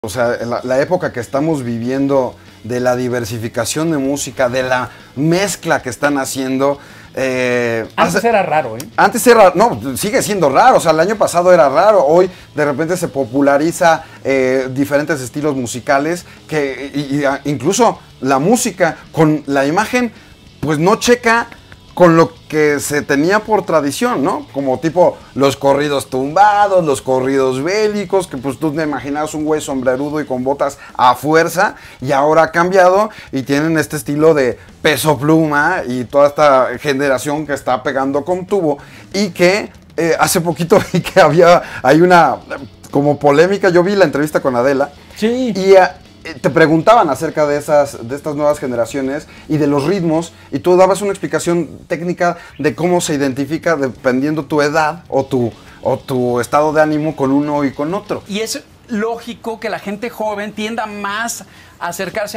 O sea, la época que estamos viviendo de la diversificación de música, de la mezcla que están haciendo. Antes era raro, ¿eh? Antes era, no, sigue siendo raro. O sea, el año pasado era raro. Hoy de repente se populariza diferentes estilos musicales que incluso la música con la imagen, pues no checa con lo que se tenía por tradición, ¿no? Como tipo los corridos tumbados, los corridos bélicos, que pues tú te imaginabas un güey sombrerudo y con botas a fuerza, y ahora ha cambiado y tienen este estilo de Peso Pluma y toda esta generación que está pegando con tubo, y que hace poquito vi que hay una como polémica. Yo vi la entrevista con Adela. Sí. Y te preguntaban acerca de estas nuevas generaciones y de los ritmos, y tú dabas una explicación técnica de cómo se identifica dependiendo tu edad o tu estado de ánimo con uno y con otro. Y es lógico que la gente joven tienda más a acercarse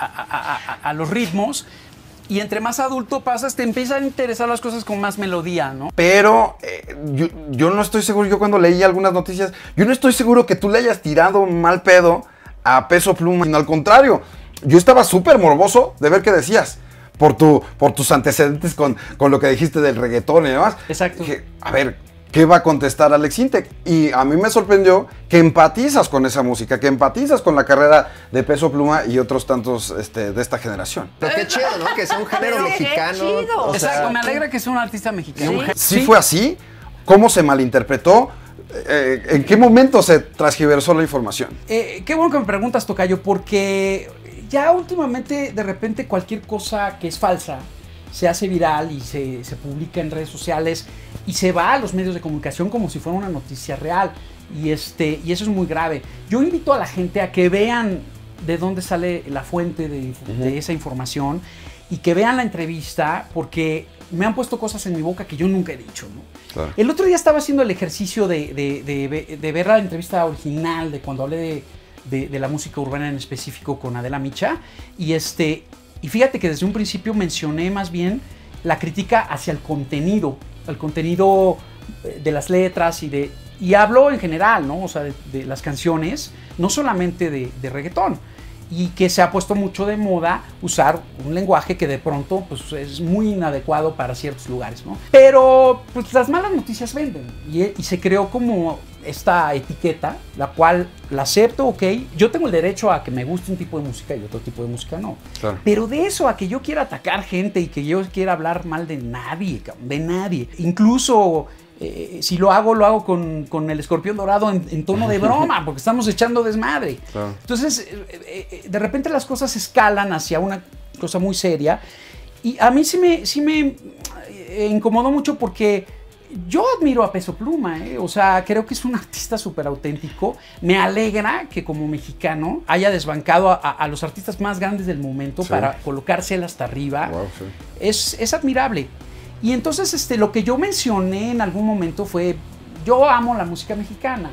a los ritmos, y entre más adulto pasas, te empiezan a interesar las cosas con más melodía, ¿no? Pero yo no estoy seguro, yo cuando leí algunas noticias, yo no estoy seguro que tú le hayas tirado mal pedo a Peso Pluma, sino al contrario. Yo estaba súper morboso de ver qué decías por tus antecedentes con lo que dijiste del reggaetón y demás. Exacto. Dije, a ver, ¿qué va a contestar Alex Intec? Y a mí me sorprendió que empatizas con esa música, que empatizas con la carrera de Peso Pluma y otros tantos de esta generación. Pero qué chido, ¿no? Que sea un género mexicano. chido. Exacto, me alegra que sea un artista mexicano. ¿Sí fue así? ¿Cómo se malinterpretó? ¿En qué momento se transgiversó la información? Qué bueno que me preguntas, tocayo, porque ya últimamente de repente cualquier cosa que es falsa se hace viral y se publica en redes sociales y se va a los medios de comunicación como si fuera una noticia real, y eso es muy grave. Yo invito a la gente a que vean de dónde sale la fuente de esa información y que vean la entrevista, porque me han puesto cosas en mi boca que yo nunca he dicho, ¿no? Claro. El otro día estaba haciendo el ejercicio de ver la entrevista original de cuando hablé de la música urbana en específico con Adela Micha, y fíjate que desde un principio mencioné más bien la crítica hacia el contenido de las letras y hablo en general, ¿no? O sea, de las canciones, no solamente de reggaetón. Y que se ha puesto mucho de moda usar un lenguaje que de pronto pues, es muy inadecuado para ciertos lugares, ¿no? Pero pues, las malas noticias venden, y se creó como esta etiqueta, la cual la acepto, ok. Yo tengo el derecho a que me guste un tipo de música y otro tipo de música no. Claro. Pero de eso a que yo quiera atacar gente y que yo quiera hablar mal de nadie, de nadie. Incluso si lo hago con el escorpión dorado en tono de broma, porque estamos echando desmadre. Claro. Entonces, de repente las cosas escalan hacia una cosa muy seria, y a mí sí me incomodó mucho, porque yo admiro a Peso Pluma, o sea, creo que es un artista súper auténtico. Me alegra que como mexicano haya desbancado a los artistas más grandes del momento, sí, para colocarse él hasta arriba. Wow, sí. Es admirable. Y entonces lo que yo mencioné en algún momento fue, yo amo la música mexicana.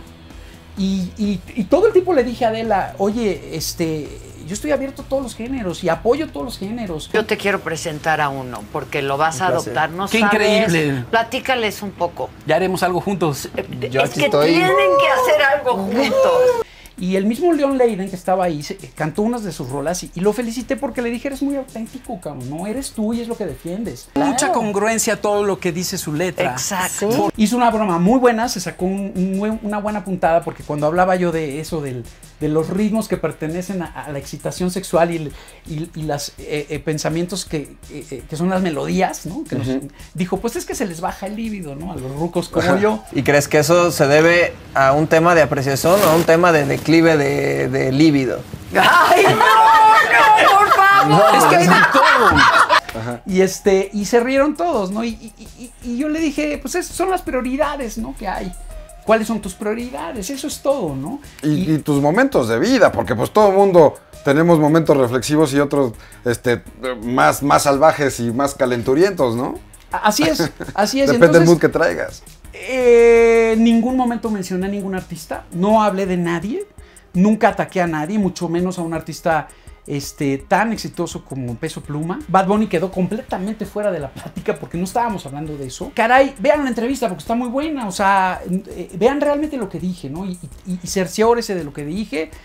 Y todo el tiempo le dije a Adela, oye, yo estoy abierto a todos los géneros y apoyo todos los géneros. Yo te quiero presentar a uno, porque lo vas a adoptar, ¿no? Qué sabes. Increíble. Platícales un poco. Ya haremos algo juntos. Yo es aquí que estoy. tienen que hacer algo juntos. Y el mismo Leon Leiden, que estaba ahí, cantó unas de sus rolas y lo felicité porque le dije, eres muy auténtico, cabrón, no eres tú y es lo que defiendes. Claro. Mucha congruencia a todo lo que dice su letra. Exacto. Sí. Hizo una broma muy buena, se sacó una buena puntada, porque cuando hablaba yo de eso, de los ritmos que pertenecen a la excitación sexual y los pensamientos que son las melodías, ¿no? Que dijo, pues es que se les baja el líbido, ¿no? A los rucos como yo. ¿Y crees que eso se debe a un tema de apreciación o a un tema de declive de líbido? ¡Ay, no, por favor! Es que hay de todo. Ajá. Y se rieron todos, ¿no? Y yo le dije, pues son las prioridades, ¿no? Que hay. ¿Cuáles son tus prioridades? Eso es todo, ¿no? Y tus momentos de vida, porque pues todo el mundo tenemos momentos reflexivos y otros más salvajes y más calenturientos, ¿no? Así es, así es. Depende del mood que traigas. Ningún momento mencioné a ningún artista, no hablé de nadie, nunca ataqué a nadie, mucho menos a un artista tan exitoso como Peso Pluma. Bad Bunny quedó completamente fuera de la plática porque no estábamos hablando de eso. Caray, vean la entrevista porque está muy buena, o sea, vean realmente lo que dije, ¿no? Y cerciórense de lo que dije.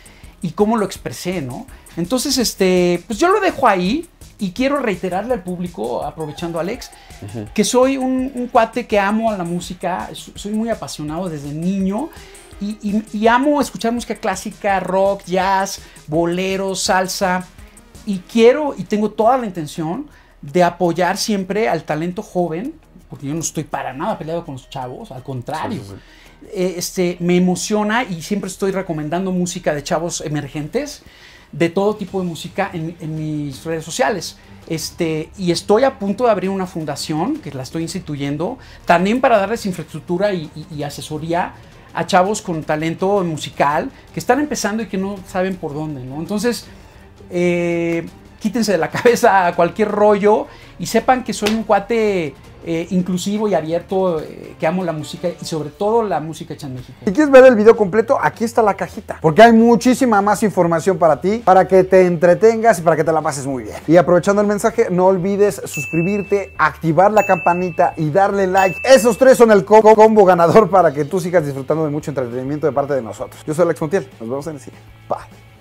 y cómo lo expresé, ¿no? Entonces, pues yo lo dejo ahí y quiero reiterarle al público, aprovechando a Alex, que soy un cuate que amo a la música, soy muy apasionado desde niño y amo escuchar música clásica, rock, jazz, boleros, salsa, y quiero y tengo toda la intención de apoyar siempre al talento joven, porque yo no estoy para nada peleado con los chavos, al contrario. Me emociona y siempre estoy recomendando música de chavos emergentes, de todo tipo de música en mis redes sociales. Y estoy a punto de abrir una fundación, que la estoy instituyendo, también para darles infraestructura y asesoría a chavos con talento musical, que están empezando y que no saben por dónde, ¿no? Entonces, quítense de la cabeza cualquier rollo y sepan que soy un cuate inclusivo y abierto, que amo la música y sobre todo la música hecha en México. Si quieres ver el video completo, aquí está la cajita, porque hay muchísima más información para ti, para que te entretengas y para que te la pases muy bien. Y aprovechando el mensaje, no olvides suscribirte, activar la campanita y darle like. Esos 3 son el combo ganador para que tú sigas disfrutando de mucho entretenimiento de parte de nosotros. Yo soy Alex Montiel, nos vemos en el siguiente. Bye.